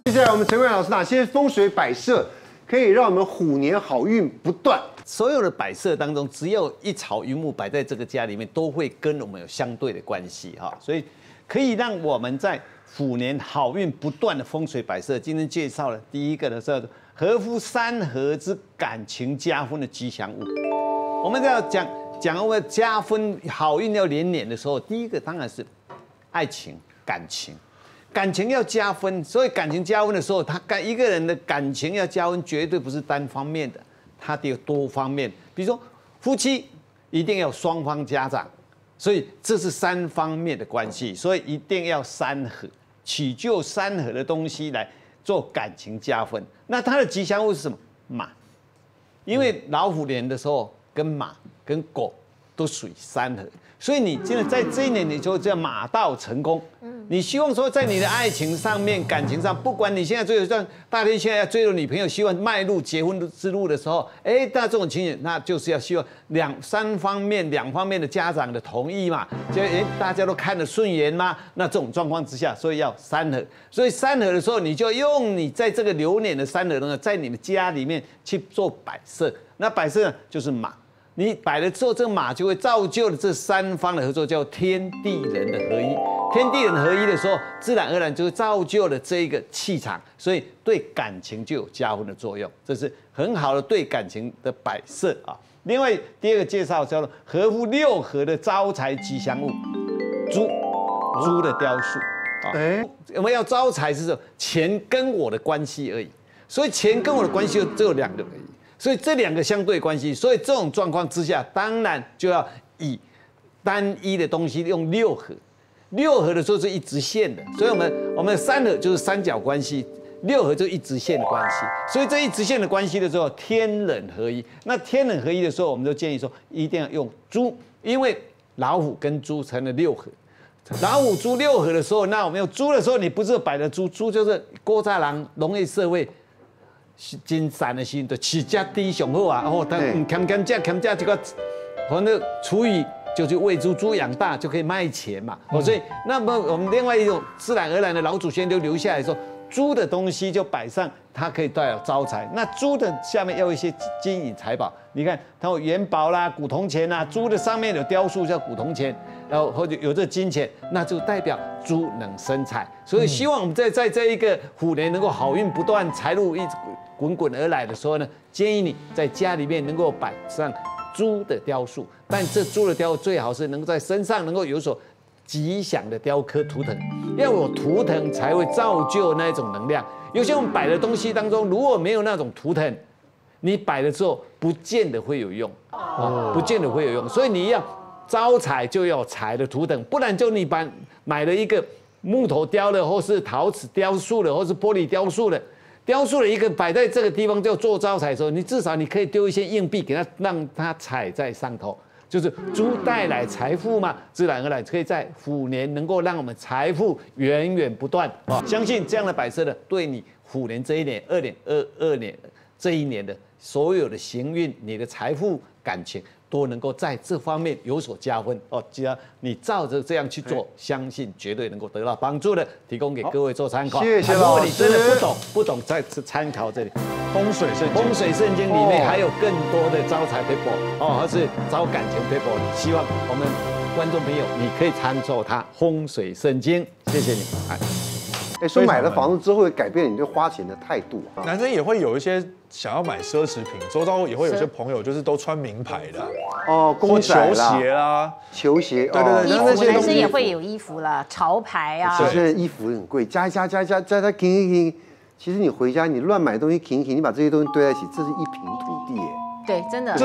接下来我们陈冠老师哪些风水摆设可以让我们虎年好运不断？ 所有的摆设当中，只要一草一木摆在这个家里面，都会跟我们有相对的关系哈，所以可以让我们在虎年好运不断的风水摆设。今天介绍了第一个的是合乎三合之感情加分的吉祥物。我们要讲我们加分好运要连连的时候，第一个当然是爱情感情。感情要加分，所以感情加分的时候，一个人的感情要加分，绝对不是单方面的，它得有多方面。比如说夫妻一定要双方家长，所以这是三方面的关系，所以一定要三合，取就三合的东西来做感情加分。那它的吉祥物是什么？马，因为老虎年的时候跟马跟狗都属于三合。所以你现在在这一年，你就叫马到成功。你希望说，在你的爱情上面、感情上，不管你现在追求像大天现在要追求女朋友，希望迈入结婚之路的时候，那这种情形，那就是要希望两方面的家长的同意嘛，就大家都看得顺眼嘛。那这种状况之下，所以要三合。所以三合的时候，你就用你在这个流年的三合呢，在你的家里面去做摆设。那摆设呢，就是马。你摆了之后，这个马就会造就了这三方的合作，叫天地人的合一。天地人合一的时候，自然而然就会造就了这一个气场，所以对感情就有加分的作用。这是很好的对感情的摆设啊。另外第二个介绍叫做合乎六合的招财吉祥物，猪的雕塑啊。我们要招财是什么？钱跟我的关系而已，所以钱跟我的关系只有两个而已。所以这两个相对关系，所以这种状况之下，当然就要以单一的东西用六合。六合的时候是一直线的，所以我们三合就是三角关系，六合就是一直线的关系。所以这一直线的关系的时候，天人合一。那天人合一的时候，我们就建议说一定要用猪，因为老虎跟猪成了六合。老虎猪六合的时候，那我们用猪的时候，你不是摆的猪就是古早人农业社会。真善的时候，就起价低上好啊，但欠价这个，反正厨余就去喂猪养大就可以卖钱嘛。所以那么我们另外一种自然而然的老祖先就留下来说，猪的东西就摆上，它可以代表招财。那猪的下面要有一些金银财宝，你看它有元宝啦、古铜钱啦，猪的上面有雕塑叫古铜钱，然后或者有这金钱，那就代表猪能生财。所以希望我们在这一个虎年能够好运不断，财路一直滚滚而来的时候呢，建议你在家里面能够摆上猪的雕塑，但这猪的雕最好是能够在身上能够有所吉祥的雕刻图腾，要有图腾才会造就那种能量。有些我们摆的东西当中，如果没有那种图腾，你摆了之后不见得会有用，不见得会有用。所以你要招财就要有财的图腾，不然就你买了一个木头雕的，或是陶瓷雕塑的，或是玻璃雕塑的。雕塑了一个摆在这个地方，就做招财的时候，你至少你可以丢一些硬币给它，让它踩在上头，就是猪带来财富嘛，自然而然可以在虎年能够让我们财富源源不断啊！相信这样的摆设呢，对你虎年这一年、2022年这一年的所有的行运，你的财富、感情都能够在这方面有所加分哦。只要你照着这样去做，相信绝对能够得到帮助的，提供给各位做参考。 谢谢老师。 如果你真的不懂，再参考这里风水圣经里面还有更多的招财撇步或是招感情撇步，希望我们观众朋友你可以参照它风水圣经。谢谢你。 所以买了房子之后会改变你对花钱的态度啊。 男生也会有一些想要买奢侈品，周遭也会有些朋友就是都穿名牌的公仔啦、 球鞋啦、 球鞋， 对，那些男生也会有衣服啦，潮牌啊。 现在衣服很贵，加一加，停。其实你回家你乱买东西，停，你把这些东西堆在一起，这是一平土地耶。 对，真的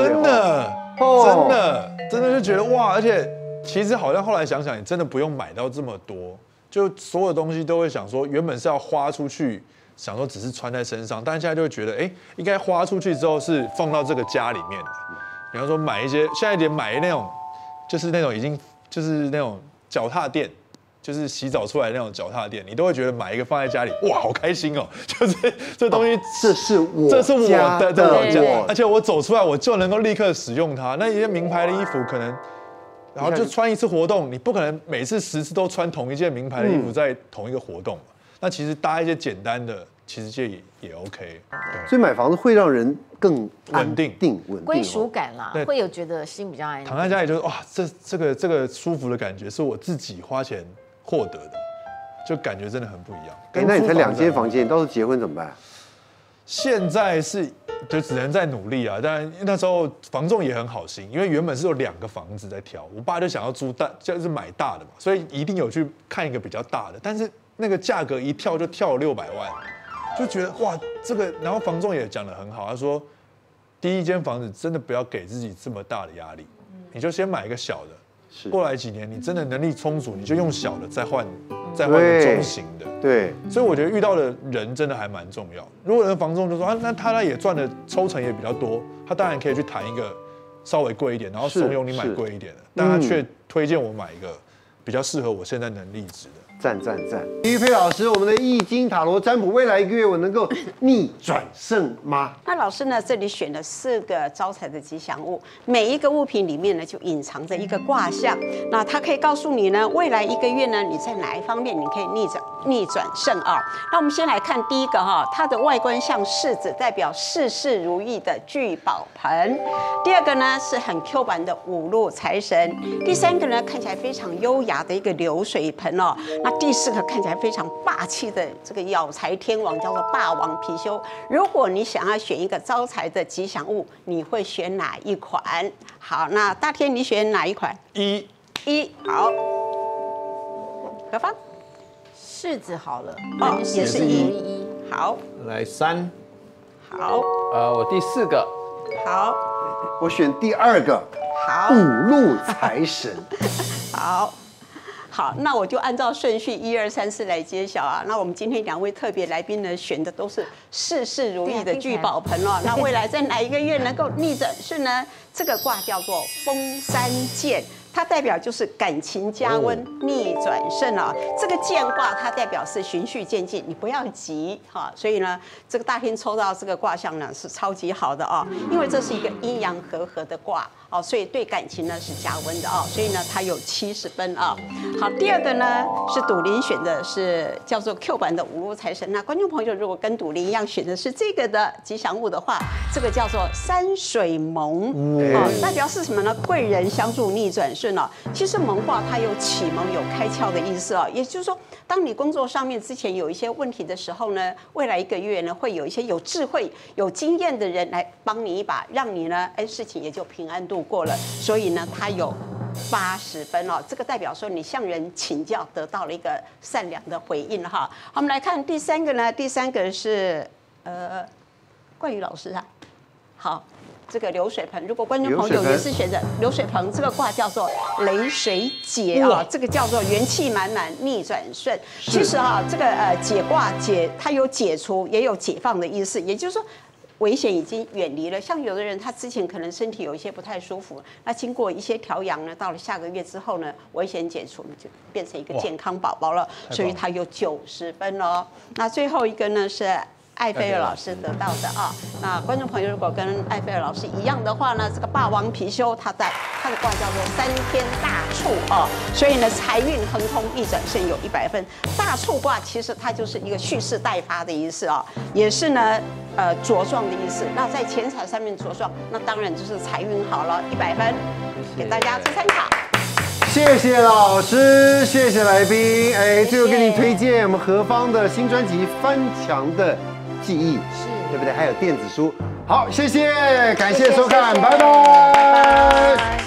就觉得哇！而且其实好像后来想想，你真的不用买到这么多。就所有东西都会想说，原本是要花出去，想说只是穿在身上，但是现在就会觉得，应该花出去之后是放到这个家里面的。比方说买一些，现在连买那种，就是那种已经就是那种脚踏垫，就是洗澡出来的那种脚踏垫，你都会觉得买一个放在家里，哇，好开心哦！就是这东西， 这是我的，而且我走出来我就能够立刻使用它。那一些名牌的衣服可能。然后就穿一次活动，你不可能每次10次都穿同一件名牌的衣服在同一个活动嘛。那其实搭一些简单的其实也 OK。 所以买房子会让人更稳定归属感啦对， 会有觉得心比较安定。 躺在家里就是哇，这个舒服的感觉是我自己花钱获得的，就感觉真的很不一样。 那你才2间房间，你到时候结婚怎么办？ 现在是就只能再努力啊，但那时候房仲也很好心，因为原本是有2个房子在挑，我爸就想要租大，就是买大的嘛，所以一定有去看一个比较大的，但是那个价格一跳就跳了600万，就觉得哇这个，然后房仲也讲得很好，他说第1间房子真的不要给自己这么大的压力，你就先买一个小的，过来几年你真的能力充足，你就用小的再换个中型的。 对， 所以我觉得遇到的人真的还蛮重要。如果人房仲就说啊，那他也赚的抽成也比较多，他当然可以去谈一个稍微贵一点，然后怂恿你买贵一点的，但他却推荐我买一个比较适合我现在能力值的。 赞！于佩老师，我们的易经塔罗占卜，未来1个月我能够逆转胜吗？ 那老师呢，这里选了4个招财的吉祥物，每一个物品里面呢就隐藏着一个卦象，那它可以告诉你呢，未来1个月呢你在哪一方面你可以逆转胜啊。那我们先来看第一个哈，它的外观像柿子，代表事事如意的聚宝盆。第2个呢是很 Q 版的5路财神。第3个呢看起来非常优雅的一个流水盆哦。那第4个看起来非常霸气的这个咬财天王，叫做霸王貔貅。如果你想要选一个招财的吉祥物，你会选哪一款？好，那大天你选哪一款？ 一好，何方？ 柿子好了， 哦也是一一。 好， 来3， 好， 我第4个， 好， 我选第2个好 5路财神。 好，那我就按照顺序1、2、3、4来揭晓啊。那我们今天2位特别来宾呢，选的都是事事如意的聚宝盆哦。那未来在哪1个月能够逆转是呢？这个卦叫做风山剑。它代表就是感情加温、逆转胜啊。这个剑卦它代表是循序渐进，你不要急哈。所以呢，这个大天抽到这个卦象呢是超级好的啊，因为这是一个阴阳和合的卦哦，所以对感情呢是加温的啊。所以呢，它有70分啊。好，第2个呢是赌林选的是叫做 Q 版的5路财神。那观众朋友如果跟赌林一样选的是这个的吉祥物的话，这个叫做山水蒙哦，代表是什么呢？贵人相助，逆转胜。其实蒙卦它有启蒙、有开窍的意思哦，也就是说，当你工作上面之前有一些问题的时候呢，未来1个月呢，会有一些有智慧、有经验的人来帮你一把，让你呢，事情也就平安度过了。所以呢，它有80分哦，这个代表说你向人请教，得到了一个善良的回应哈。好，我们来看第3个呢，第3个是冠宇老师啊，好。这个流水盆，如果观众朋友也是选择流水盆，这个卦叫做雷水解啊，这个叫做元气满满，逆转顺。其实啊，这个解卦它有解除，也有解放的意思，也就是说。危险已经远离了，像有的人他之前可能身体有一些不太舒服，那经过一些调养呢，到了下个月之后呢，危险解除，就变成一个健康宝宝了，所以他有90分哦。那最后一个呢是艾菲尔老师得到的啊。那观众朋友如果跟艾菲尔老师一样的话呢，这个霸王貔貅它的卦叫做3天大畜啊，所以呢财运亨通，逆转胜有100分。大畜卦其实它就是一个蓄势待发的意思啊，也是呢茁壮的意思。那在钱财上面茁壮，那当然就是财运好了，100分，给大家做参考。 谢谢老师，谢谢来宾。最后给你推荐我们何方的新专辑《翻墙的记忆》，对不对？还有电子书。好，谢谢，感谢收看，拜拜。